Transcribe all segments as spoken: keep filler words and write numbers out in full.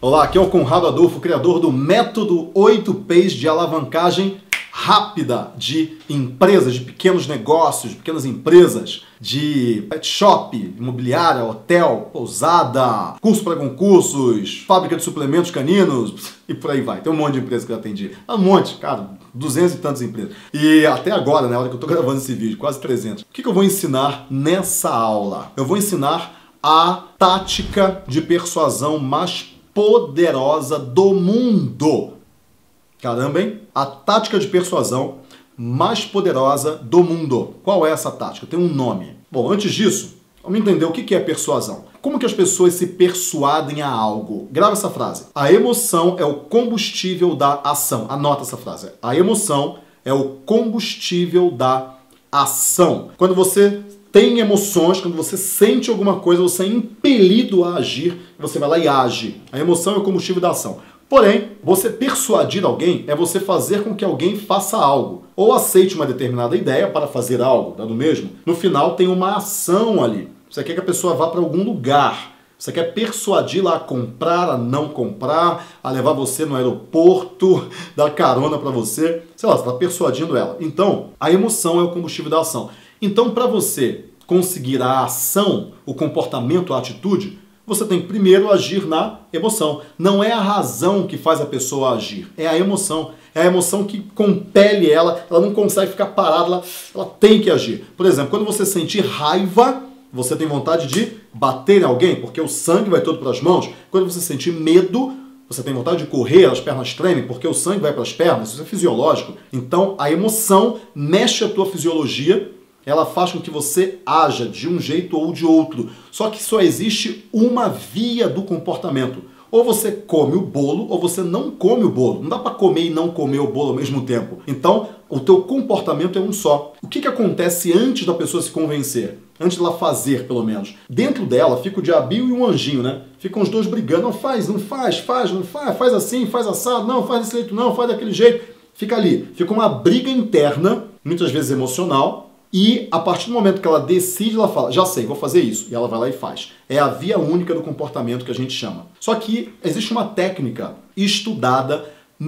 Olá, aqui é o Conrado Adolfo, criador do método oito P's de alavancagem rápida de empresas, de pequenos negócios, de pequenas empresas, de pet shop, imobiliária, hotel, pousada, curso para concursos, fábrica de suplementos caninos e por aí vai. Tem um monte de empresas que eu atendi. Um monte, cara, duzentas e tantas empresas. E até agora, na hora que eu tô gravando esse vídeo, quase trezentas. O que que eu vou ensinar nessa aula? Eu vou ensinar a tática de persuasão mais poderosa do mundo. Caramba, hein? A tática de persuasão mais poderosa do mundo. Qual é essa tática? Tem um nome. Bom, antes disso, vamos entender o que é persuasão. Como que as pessoas se persuadem a algo? Grava essa frase. A emoção é o combustível da ação. Anota essa frase. A emoção é o combustível da ação. Quando você tem emoções, quando você sente alguma coisa, você é impelido a agir, você vai lá e age. A emoção é o combustível da ação. Porém, você persuadir alguém é você fazer com que alguém faça algo. Ou aceite uma determinada ideia para fazer algo, dando mesmo. No final tem uma ação ali. Você quer que a pessoa vá para algum lugar. Você quer persuadi-la a comprar, a não comprar, a levar você no aeroporto, dar carona para você. Sei lá, você está persuadindo ela. Então, a emoção é o combustível da ação. Então, para você conseguir a ação, o comportamento, a atitude, você tem que primeiro agir na emoção. Não é a razão que faz a pessoa agir, é a emoção. É a emoção que compele ela, ela não consegue ficar parada, ela, ela tem que agir. Por exemplo, quando você sentir raiva, você tem vontade de bater em alguém, porque o sangue vai todo para as mãos. Quando você sentir medo, você tem vontade de correr, as pernas tremem, porque o sangue vai para as pernas, isso é fisiológico. Então, a emoção mexe a tua fisiologia, ela faz com que você haja de um jeito ou de outro. Só que só existe uma via do comportamento. Ou você come o bolo, ou você não come o bolo. Não dá para comer e não comer o bolo ao mesmo tempo. Então, o teu comportamento é um só. O que que acontece antes da pessoa se convencer? Antes dela fazer, pelo menos. Dentro dela fica o diabinho e um anjinho, né? Ficam os dois brigando. Não faz, não faz, faz, não faz, faz assim, faz assado, não, faz desse jeito, não, faz daquele jeito. Fica ali. Fica uma briga interna, muitas vezes emocional. E a partir do momento que ela decide, ela fala, já sei, vou fazer isso. E ela vai lá e faz. É a via única do comportamento que a gente chama. Só que existe uma técnica estudada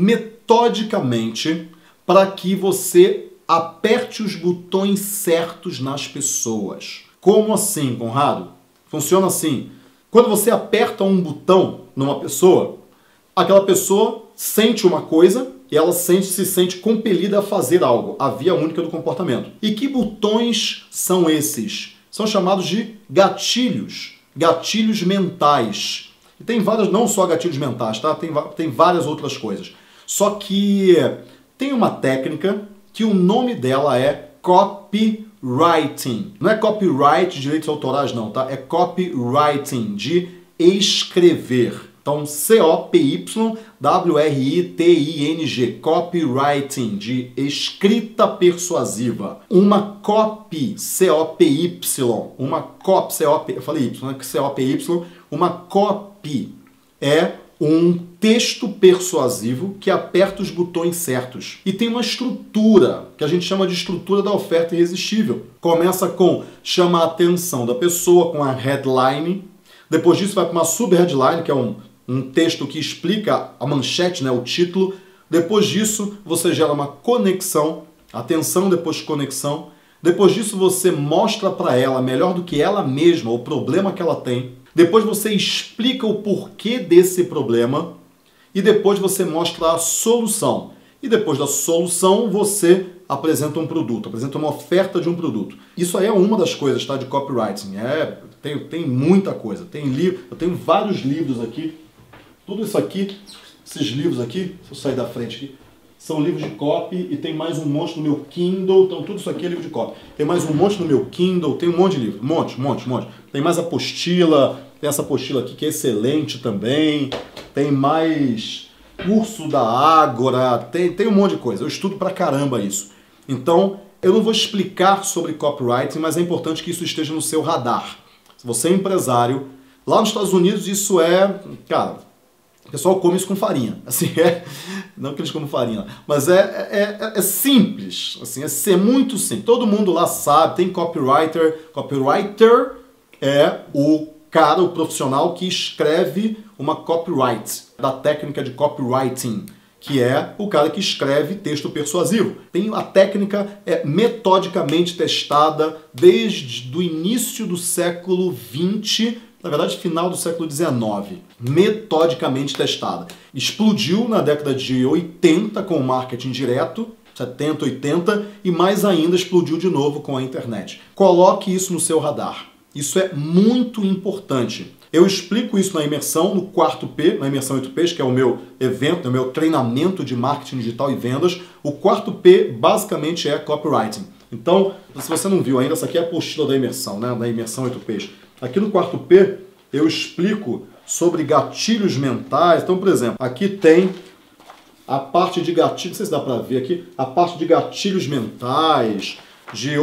metodicamente para que você aperte os botões certos nas pessoas. Como assim, Conrado? Funciona assim. Quando você aperta um botão numa pessoa, aquela pessoa sente uma coisa e ela sente, se sente compelida a fazer algo, a via única do comportamento. E que botões são esses? São chamados de gatilhos, gatilhos mentais. E tem várias, não só gatilhos mentais, tá? Tem, tem várias outras coisas. Só que tem uma técnica que o nome dela é copywriting. Não é copyright de direitos autorais não, tá? É copywriting, de escrever. Então, C O P Y W R I T I N G, copywriting, de escrita persuasiva. Uma copy, C O P Y, uma copy, C O P, eu falei Y, né? C O P Y, uma copy é um texto persuasivo que aperta os botões certos. E tem uma estrutura, que a gente chama de estrutura da oferta irresistível. Começa com chama a atenção da pessoa, com a headline. Depois disso vai para uma sub-headline, que é um um texto que explica a manchete, né, o título. Depois disso, você gera uma conexão, atenção depois de conexão. Depois disso, você mostra para ela, melhor do que ela mesma, o problema que ela tem. Depois você explica o porquê desse problema. E depois você mostra a solução. E depois da solução, você apresenta um produto, apresenta uma oferta de um produto. Isso aí é uma das coisas, tá, de copywriting. É, tem, tem muita coisa. Tem livro, eu tenho vários livros aqui. Tudo isso aqui, esses livros aqui, se eu sair da frente aqui, são livros de copy e tem mais um monte no meu Kindle, então tudo isso aqui é livro de copy. Tem mais um monte no meu Kindle, tem um monte de livro, um monte, um monte, um monte. Tem mais apostila, tem essa apostila aqui que é excelente também, tem mais curso da Ágora, tem, tem um monte de coisa. Eu estudo pra caramba isso. Então, eu não vou explicar sobre copywriting, mas é importante que isso esteja no seu radar. Se você é empresário, lá nos Estados Unidos isso é, cara, o pessoal come isso com farinha, assim, é, não que eles comem farinha, mas é, é, é simples, assim, é, é muito simples, todo mundo lá sabe, tem copywriter, copywriter é o cara, o profissional que escreve uma copyright, da técnica de copywriting, que é o cara que escreve texto persuasivo. Tem, a técnica é metodicamente testada desde o início do século vinte, na verdade, final do século dezenove. Metodicamente testada. Explodiu na década de oitenta com o marketing direto, setenta, oitenta, e mais ainda explodiu de novo com a internet. Coloque isso no seu radar. Isso é muito importante. Eu explico isso na imersão, no quarto P, na imersão oito P's, que é o meu evento, o meu treinamento de marketing digital e vendas. O quarto P basicamente é copywriting. Então, se você não viu ainda, essa aqui é a apostila da imersão, né? Da imersão oito P's. Aqui no quarto P eu explico sobre gatilhos mentais. Então, por exemplo, aqui tem a parte de gatilhos, não sei se dá para ver aqui, a parte de gatilhos mentais, de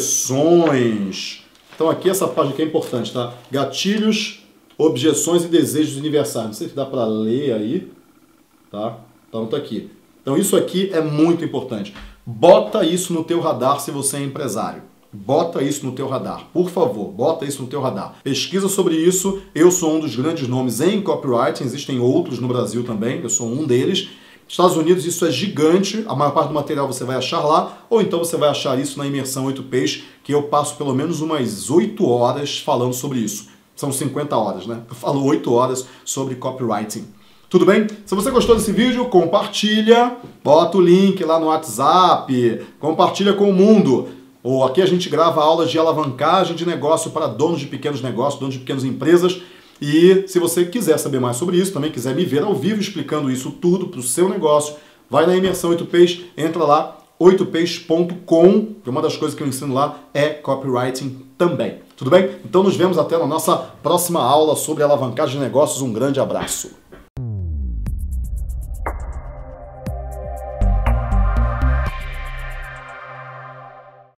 objeções. Então aqui essa parte aqui é importante, tá? Gatilhos, objeções e desejos universais. Não sei se dá para ler aí, tá? Então tá aqui. Então isso aqui é muito importante. Bota isso no teu radar se você é empresário. Bota isso no teu radar. Por favor, bota isso no teu radar. Pesquisa sobre isso. Eu sou um dos grandes nomes em copywriting. Existem outros no Brasil também. Eu sou um deles. Estados Unidos isso é gigante, a maior parte do material você vai achar lá, ou então você vai achar isso na imersão oito P's, que eu passo pelo menos umas oito horas falando sobre isso. São cinquenta horas, né? Eu falo oito horas sobre copywriting. Tudo bem? Se você gostou desse vídeo, compartilha, bota o link lá no WhatsApp, compartilha com o mundo. Ou aqui a gente grava aulas de alavancagem de negócio para donos de pequenos negócios, donos de pequenas empresas. E se você quiser saber mais sobre isso, também quiser me ver ao vivo explicando isso tudo para o seu negócio, vai na imersão oito P's, entra lá, oito P's ponto com, que uma das coisas que eu ensino lá é copywriting também. Tudo bem? Então nos vemos até na nossa próxima aula sobre alavancagem de negócios. Um grande abraço!